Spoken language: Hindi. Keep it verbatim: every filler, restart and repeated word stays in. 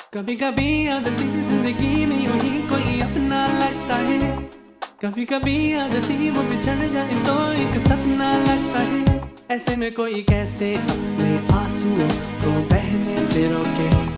कभी कभी आदती जिंदगी में यूं ही कोई अपना लगता है। कभी कभी आदती वो बिछड़ जाए तो एक सपना लगता है। ऐसे में कोई कैसे अपने आंसुओं को बहने से रोके।